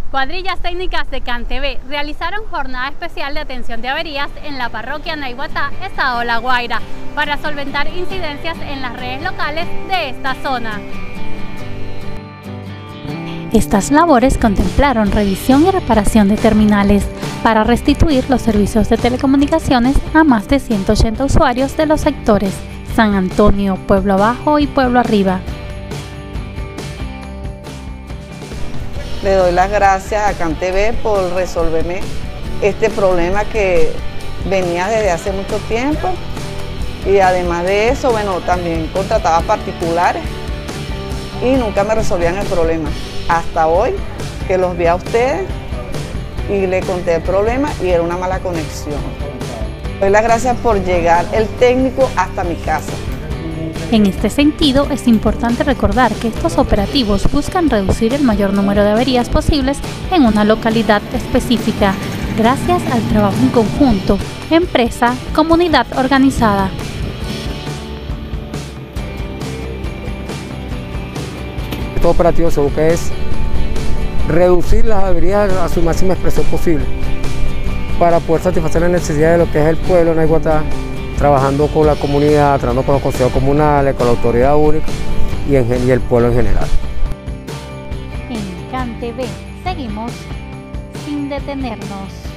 Cuadrillas técnicas de CanTV realizaron jornada especial de atención de averías en la parroquia Naiguatá, estado La Guaira, para solventar incidencias en las redes locales de esta zona. Estas labores contemplaron revisión y reparación de terminales para restituir los servicios de telecomunicaciones a más de 180 usuarios de los sectores San Antonio, Pueblo Abajo y Pueblo Arriba. Le doy las gracias a CanTV por resolverme este problema que venía desde hace mucho tiempo, y además de eso, bueno, también contrataba particulares y nunca me resolvían el problema. Hasta hoy que los vi a ustedes y le conté el problema y era una mala conexión. Le doy las gracias por llegar el técnico hasta mi casa. En este sentido, es importante recordar que estos operativos buscan reducir el mayor número de averías posibles en una localidad específica, gracias al trabajo en conjunto, empresa, comunidad organizada. Este operativo se busca es reducir las averías a su máxima expresión posible para poder satisfacer las necesidades de lo que es el pueblo de Naiguatá, trabajando con la comunidad, trabajando con los consejos comunales, con la autoridad única y el pueblo en general. En CanTV seguimos sin detenernos.